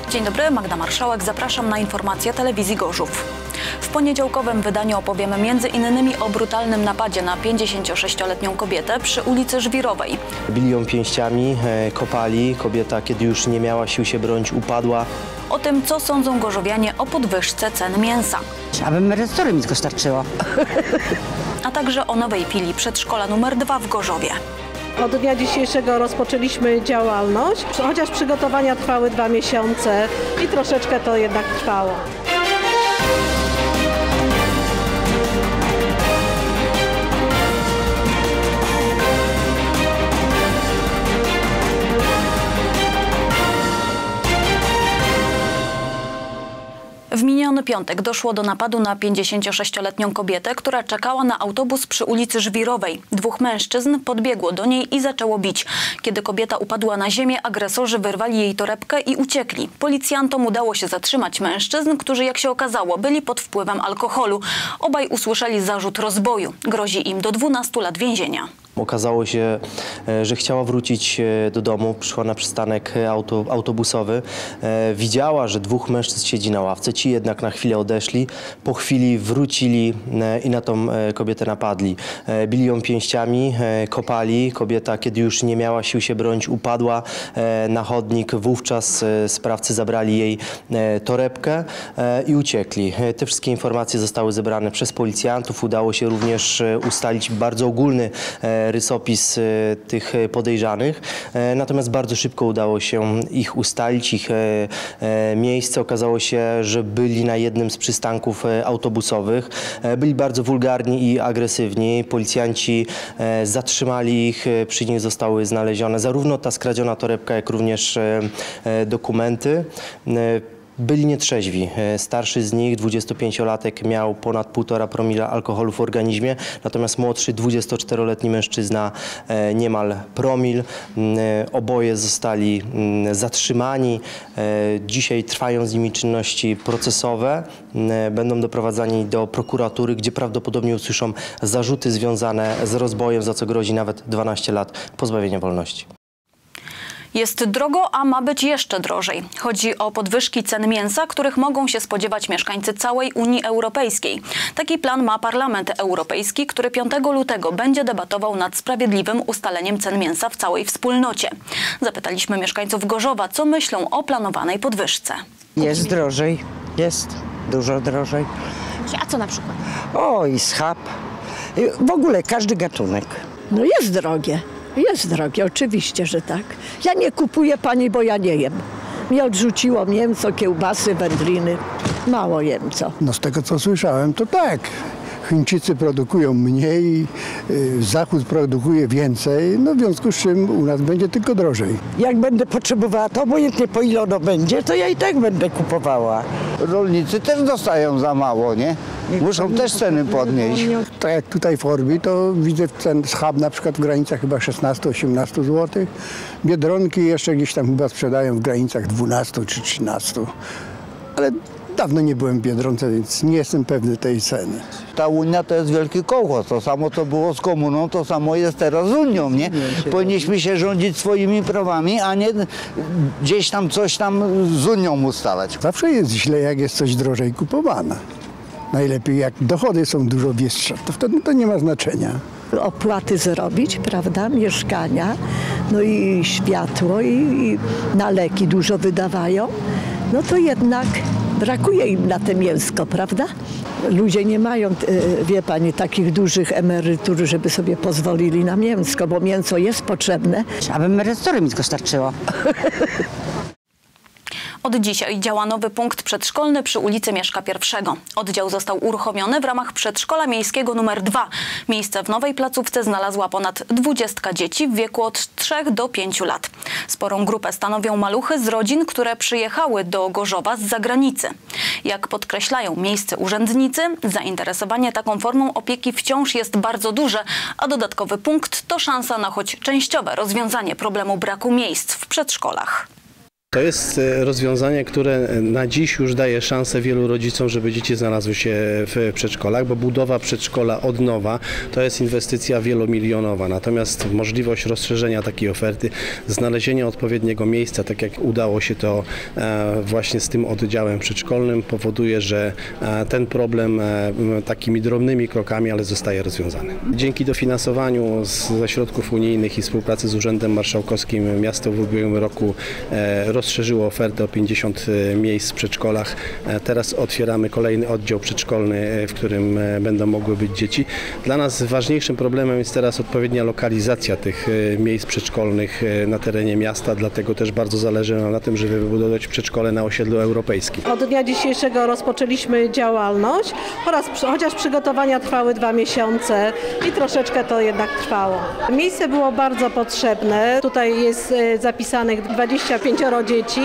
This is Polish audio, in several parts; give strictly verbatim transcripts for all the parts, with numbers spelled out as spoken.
Dzień dobry, Magda Marszałek. Zapraszam na informacje telewizji Gorzów. W poniedziałkowym wydaniu opowiemy między innymi o brutalnym napadzie na pięćdziesięciosześcioletnią kobietę przy ulicy Żwirowej. Bili ją pięściami, kopali. Kobieta, kiedy już nie miała sił się bronić, upadła. O tym, co sądzą gorzowianie o podwyżce cen mięsa. Aby emerytury mi tylko starczyło. A także o nowej filii przedszkola numer dwa w Gorzowie. Od dnia dzisiejszego rozpoczęliśmy działalność, chociaż przygotowania trwały dwa miesiące i troszeczkę to jednak trwało. W miniony piątek doszło do napadu na pięćdziesięciosześcioletnią kobietę, która czekała na autobus przy ulicy Żwirowej. Dwóch mężczyzn podbiegło do niej i zaczęło bić. Kiedy kobieta upadła na ziemię, agresorzy wyrwali jej torebkę i uciekli. Policjantom udało się zatrzymać mężczyzn, którzy, jak się okazało, byli pod wpływem alkoholu. Obaj usłyszeli zarzut rozboju. Grozi im do dwunastu lat więzienia. Okazało się, że chciała wrócić do domu, przyszła na przystanek auto, autobusowy. Widziała, że dwóch mężczyzn siedzi na ławce, ci jednak na chwilę odeszli, po chwili wrócili i na tą kobietę napadli. Bili ją pięściami, kopali. Kobieta, kiedy już nie miała sił się bronić, upadła na chodnik. Wówczas sprawcy zabrali jej torebkę i uciekli. Te wszystkie informacje zostały zebrane przez policjantów. Udało się również ustalić bardzo ogólny rysopis tych podejrzanych, natomiast bardzo szybko udało się ich ustalić, ich miejsce. Okazało się, że byli na jednym z przystanków autobusowych. Byli bardzo wulgarni i agresywni. Policjanci zatrzymali ich, przy nich zostały znalezione zarówno ta skradziona torebka, jak również dokumenty. Byli nietrzeźwi. Starszy z nich, dwudziestopięciolatek, miał ponad półtora promila alkoholu w organizmie, natomiast młodszy, dwudziestoczteroletni mężczyzna, niemal promil. Oboje zostali zatrzymani. Dzisiaj trwają z nimi czynności procesowe. Będą doprowadzani do prokuratury, gdzie prawdopodobnie usłyszą zarzuty związane z rozbojem, za co grozi nawet dwanaście lat pozbawienia wolności. Jest drogo, a ma być jeszcze drożej. Chodzi o podwyżki cen mięsa, których mogą się spodziewać mieszkańcy całej Unii Europejskiej. Taki plan ma Parlament Europejski, który piątego lutego będzie debatował nad sprawiedliwym ustaleniem cen mięsa w całej wspólnocie. Zapytaliśmy mieszkańców Gorzowa, co myślą o planowanej podwyżce. Jest drożej, jest dużo drożej. A co na przykład? O, i schab. W ogóle każdy gatunek. No jest drogie. Jest drogie, oczywiście, że tak. Ja nie kupuję, pani, bo ja nie jem. Mnie odrzuciło mięso, kiełbasy, wędliny. Mało jem co. No z tego, co słyszałem, to tak. Chińczycy produkują mniej, Zachód produkuje więcej, no w związku z czym u nas będzie tylko drożej. Jak będę potrzebowała, to obojętnie po ile ono będzie, to ja i tak będę kupowała. Rolnicy też dostają za mało, nie? Muszą też ceny podnieść. Tak jak tutaj w Orbi, to widzę cen schab na przykład w granicach chyba szesnaście do osiemnastu złotych. Biedronki jeszcze gdzieś tam chyba sprzedają w granicach dwunastu czy trzynastu. Ale dawno nie byłem w Biedronce, więc nie jestem pewny tej ceny. Ta Unia to jest wielki kołchos. To samo, co było z komuną, to samo jest teraz z Unią, nie? Powinniśmy się rządzić swoimi prawami, a nie gdzieś tam coś tam z Unią ustalać. Zawsze jest źle, jak jest coś drożej kupowane. Najlepiej, jak dochody są dużo wyższe, to wtedy to nie ma znaczenia. Opłaty zrobić, prawda, mieszkania, no i światło, i, i na leki dużo wydawają, no to jednak brakuje im na te mięsko, prawda? Ludzie nie mają, wie pani, takich dużych emerytur, żeby sobie pozwolili na mięsko, bo mięso jest potrzebne. Aby emerytury mi tylko starczyło. Od dzisiaj działa nowy punkt przedszkolny przy ulicy Mieszka pierwszego. Oddział został uruchomiony w ramach przedszkola miejskiego numer dwa. Miejsce w nowej placówce znalazła ponad dwudziestka dzieci w wieku od trzech do pięciu lat. Sporą grupę stanowią maluchy z rodzin, które przyjechały do Gorzowa z zagranicy. Jak podkreślają miejscy urzędnicy, zainteresowanie taką formą opieki wciąż jest bardzo duże, a dodatkowy punkt to szansa na choć częściowe rozwiązanie problemu braku miejsc w przedszkolach. To jest rozwiązanie, które na dziś już daje szansę wielu rodzicom, żeby dzieci znalazły się w przedszkolach, bo budowa przedszkola od nowa to jest inwestycja wielomilionowa. Natomiast możliwość rozszerzenia takiej oferty, znalezienia odpowiedniego miejsca, tak jak udało się to właśnie z tym oddziałem przedszkolnym, powoduje, że ten problem takimi drobnymi krokami, ale zostaje rozwiązany. Dzięki dofinansowaniu ze środków unijnych i współpracy z Urzędem Marszałkowskim miasto w ubiegłym roku rozszerzyło ofertę o pięćdziesiąt miejsc w przedszkolach. Teraz otwieramy kolejny oddział przedszkolny, w którym będą mogły być dzieci. Dla nas ważniejszym problemem jest teraz odpowiednia lokalizacja tych miejsc przedszkolnych na terenie miasta, dlatego też bardzo zależy nam na tym, żeby wybudować przedszkole na osiedlu europejskim. Od dnia dzisiejszego rozpoczęliśmy działalność, chociaż przygotowania trwały dwa miesiące i troszeczkę to jednak trwało. Miejsce było bardzo potrzebne. Tutaj jest zapisanych dwadzieścia pięcioro dzieci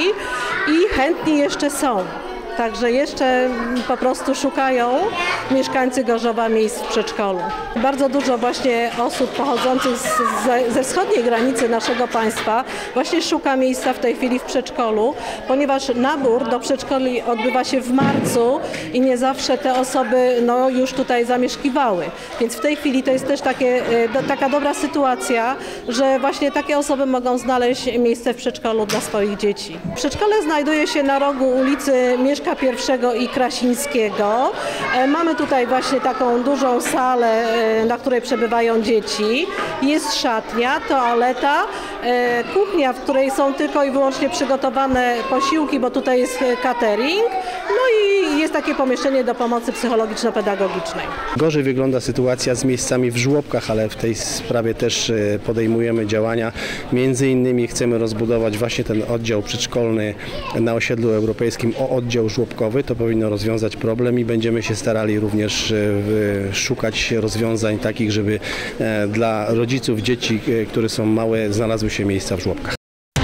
i chętni jeszcze są. Także jeszcze po prostu szukają mieszkańcy Gorzowa miejsc w przedszkolu. Bardzo dużo właśnie osób pochodzących z, ze wschodniej granicy naszego państwa właśnie szuka miejsca w tej chwili w przedszkolu, ponieważ nabór do przedszkoli odbywa się w marcu i nie zawsze te osoby no, już tutaj zamieszkiwały. Więc w tej chwili to jest też takie, do, taka dobra sytuacja, że właśnie takie osoby mogą znaleźć miejsce w przedszkolu dla swoich dzieci. Przedszkole znajduje się na rogu ulicy Mieszka Pierwszego i Krasińskiego. Mamy tutaj właśnie taką dużą salę, na której przebywają dzieci. Jest szatnia, toaleta, kuchnia, w której są tylko i wyłącznie przygotowane posiłki, bo tutaj jest catering. No i jest takie pomieszczenie do pomocy psychologiczno-pedagogicznej. Gorzej wygląda sytuacja z miejscami w żłobkach, ale w tej sprawie też podejmujemy działania. Między innymi chcemy rozbudować właśnie ten oddział przedszkolny na osiedlu europejskim o oddział żłobkowy. To powinno rozwiązać problem i będziemy się starali również szukać rozwiązań takich, żeby dla rodziców dzieci, które są małe, znalazły się miejsca w żłobkach.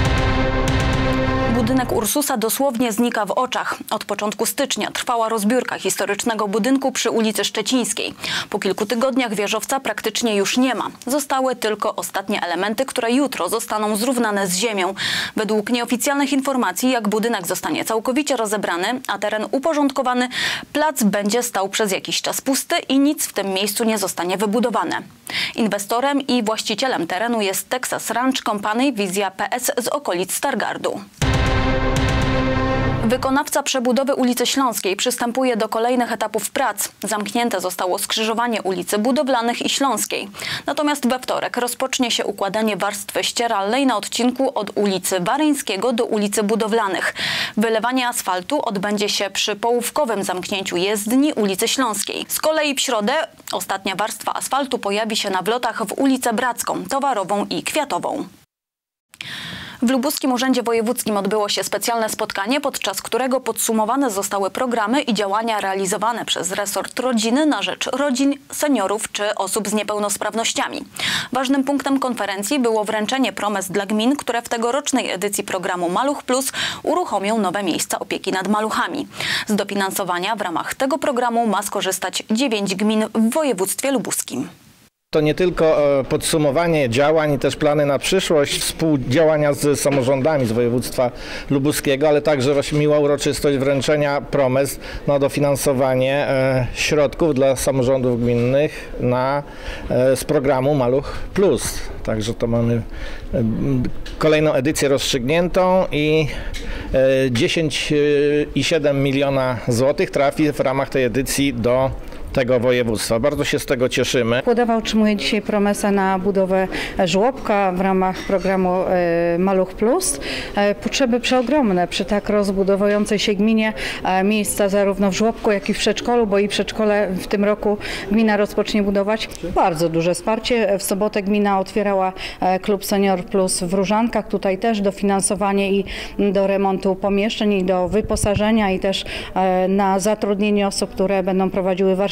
Budynek Ursusa dosłownie znika w oczach. Od początku stycznia trwała rozbiórka historycznego budynku przy ulicy Szczecińskiej. Po kilku tygodniach wieżowca praktycznie już nie ma. Zostały tylko ostatnie elementy, które jutro zostaną zrównane z ziemią. Według nieoficjalnych informacji, jak budynek zostanie całkowicie rozebrany, a teren uporządkowany, plac będzie stał przez jakiś czas pusty i nic w tym miejscu nie zostanie wybudowane. Inwestorem i właścicielem terenu jest Texas Ranch Company Wizja P S z okolic Stargardu. Wykonawca przebudowy ulicy Śląskiej przystępuje do kolejnych etapów prac. Zamknięte zostało skrzyżowanie ulicy Budowlanych i Śląskiej. Natomiast we wtorek rozpocznie się układanie warstwy ścieralnej na odcinku od ulicy Waryńskiego do ulicy Budowlanych. Wylewanie asfaltu odbędzie się przy połówkowym zamknięciu jezdni ulicy Śląskiej. Z kolei w środę ostatnia warstwa asfaltu pojawi się na wlotach w ulicę Bracką, Towarową i Kwiatową. W Lubuskim Urzędzie Wojewódzkim odbyło się specjalne spotkanie, podczas którego podsumowane zostały programy i działania realizowane przez resort rodziny na rzecz rodzin, seniorów czy osób z niepełnosprawnościami. Ważnym punktem konferencji było wręczenie promes dla gmin, które w tegorocznej edycji programu Maluch Plus uruchomią nowe miejsca opieki nad maluchami. Z dofinansowania w ramach tego programu ma skorzystać dziewięć gmin w województwie lubuskim. To nie tylko podsumowanie działań i też plany na przyszłość, współdziałania z samorządami z województwa lubuskiego, ale także właśnie miła uroczystość wręczenia promes na dofinansowanie środków dla samorządów gminnych na, z programu Maluch Plus. Także to mamy kolejną edycję rozstrzygniętą i dziesięć przecinek siedem miliona złotych trafi w ramach tej edycji do tego województwa. Bardzo się z tego cieszymy. Kłodawa otrzymuje dzisiaj promesę na budowę żłobka w ramach programu Maluch Plus. Potrzeby przeogromne przy tak rozbudowującej się gminie, miejsca zarówno w żłobku, jak i w przedszkolu, bo i przedszkole w tym roku gmina rozpocznie budować. Bardzo duże wsparcie. W sobotę gmina otwierała klub Senior Plus w Różankach. Tutaj też dofinansowanie i do remontu pomieszczeń i do wyposażenia i też na zatrudnienie osób, które będą prowadziły warsztaty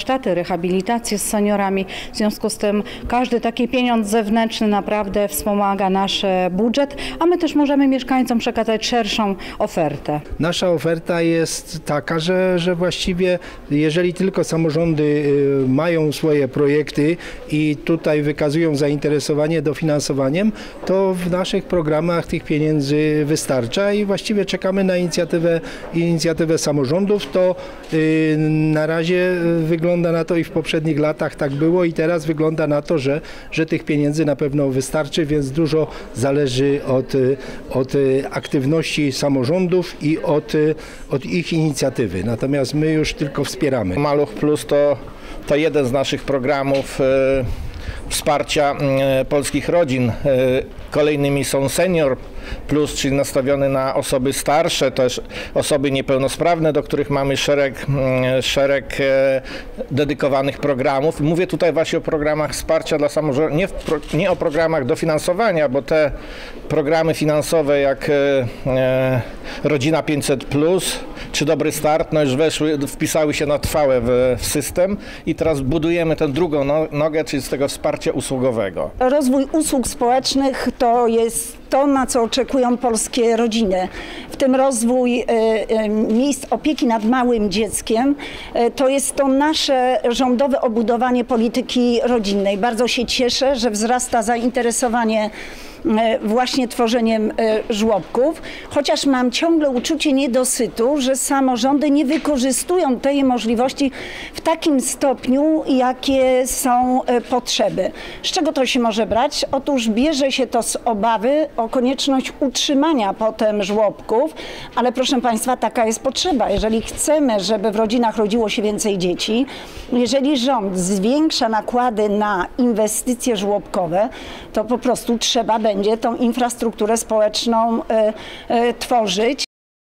warsztaty, rehabilitacje z seniorami. W związku z tym każdy taki pieniądz zewnętrzny naprawdę wspomaga nasz budżet, a my też możemy mieszkańcom przekazać szerszą ofertę. Nasza oferta jest taka, że, że właściwie jeżeli tylko samorządy mają swoje projekty i tutaj wykazują zainteresowanie dofinansowaniem, to w naszych programach tych pieniędzy wystarcza i właściwie czekamy na inicjatywę, inicjatywę samorządów. To yy, na razie wygląda na to i w poprzednich latach tak było i teraz wygląda na to, że, że tych pieniędzy na pewno wystarczy, więc dużo zależy od, od aktywności samorządów i od, od ich inicjatywy. Natomiast my już tylko wspieramy. Maluch Plus to, to jeden z naszych programów e, wsparcia e, polskich rodzin. E, kolejnymi są Senior Plus, czyli nastawiony na osoby starsze, też osoby niepełnosprawne, do których mamy szereg, szereg dedykowanych programów. Mówię tutaj właśnie o programach wsparcia dla samorządów, nie, nie o programach dofinansowania, bo te programy finansowe jak Rodzina pięćset plus czy Dobry Start, no już weszły, wpisały się na trwałe w, w system i teraz budujemy tę drugą nogę, czyli z tego wsparcia usługowego. Rozwój usług społecznych to jest to, na co oczekują polskie rodziny. W tym rozwój miejsc opieki nad małym dzieckiem to jest to nasze rządowe obudowanie polityki rodzinnej. Bardzo się cieszę, że wzrasta zainteresowanie właśnie tworzeniem żłobków, chociaż mam ciągle uczucie niedosytu, że samorządy nie wykorzystują tej możliwości w takim stopniu, jakie są potrzeby. Z czego to się może brać? Otóż bierze się to z obawy o konieczność utrzymania potem żłobków, ale proszę Państwa, taka jest potrzeba. Jeżeli chcemy, żeby w rodzinach rodziło się więcej dzieci, jeżeli rząd zwiększa nakłady na inwestycje żłobkowe, to po prostu trzeba będzie tą infrastrukturę społeczną y, y, tworzyć.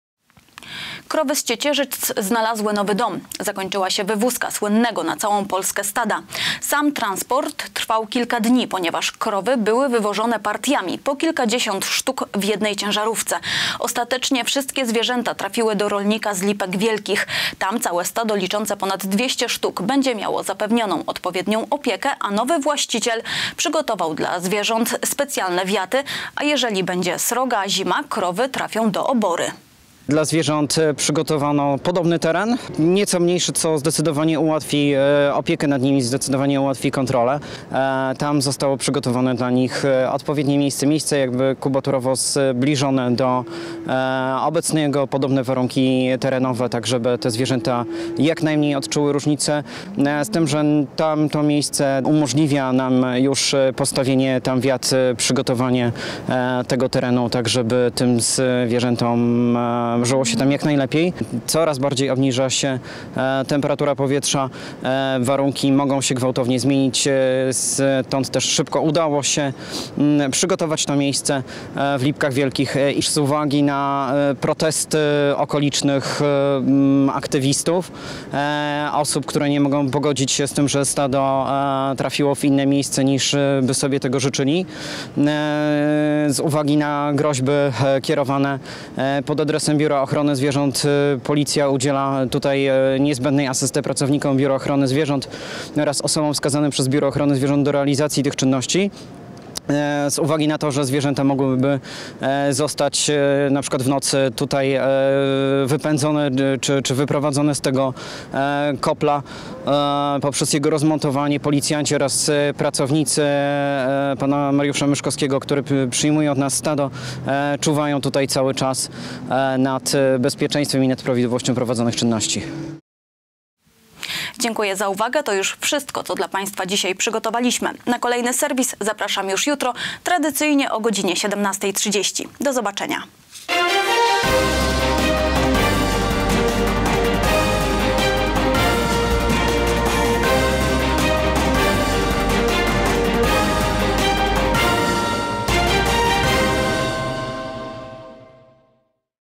Krowy z Ciecierzyc znalazły nowy dom. Zakończyła się wywózka słynnego na całą Polskę stada. Sam transport trwał kilka dni, ponieważ krowy były wywożone partiami, po kilkadziesiąt sztuk w jednej ciężarówce. Ostatecznie wszystkie zwierzęta trafiły do rolnika z Lipek Wielkich. Tam całe stado liczące ponad dwieście sztuk będzie miało zapewnioną odpowiednią opiekę, a nowy właściciel przygotował dla zwierząt specjalne wiaty, a jeżeli będzie sroga zima, krowy trafią do obory. Dla zwierząt przygotowano podobny teren, nieco mniejszy, co zdecydowanie ułatwi e, opiekę nad nimi, zdecydowanie ułatwi kontrolę. E, tam zostało przygotowane dla nich e, odpowiednie miejsce, miejsce jakby kubaturowo zbliżone do e, obecnego, podobne warunki terenowe, tak żeby te zwierzęta jak najmniej odczuły różnicę, e, z tym, że tam to miejsce umożliwia nam już postawienie tam wiat, przygotowanie e, tego terenu, tak żeby tym zwierzętom e, żyło się tam jak najlepiej. Coraz bardziej obniża się e, temperatura powietrza, e, warunki mogą się gwałtownie zmienić, e, stąd też szybko udało się m, przygotować to miejsce e, w Lipkach Wielkich e, i z uwagi na e, protesty okolicznych e, m, aktywistów, e, osób, które nie mogą pogodzić się z tym, że stado e, trafiło w inne miejsce niż e, by sobie tego życzyli. E, z uwagi na groźby e, kierowane e, pod adresem Biura Ochrony Zwierząt policja udziela tutaj niezbędnej asysty pracownikom Biura Ochrony Zwierząt oraz osobom wskazanym przez Biuro Ochrony Zwierząt do realizacji tych czynności. Z uwagi na to, że zwierzęta mogłyby zostać na przykład w nocy tutaj wypędzone czy, czy wyprowadzone z tego kopla poprzez jego rozmontowanie, policjanci oraz pracownicy pana Mariusza Myszkowskiego, który przyjmuje od nas stado, czuwają tutaj cały czas nad bezpieczeństwem i nad prawidłowością prowadzonych czynności. Dziękuję za uwagę. To już wszystko, co dla Państwa dzisiaj przygotowaliśmy. Na kolejny serwis zapraszam już jutro, tradycyjnie o godzinie siedemnastej trzydzieści. Do zobaczenia.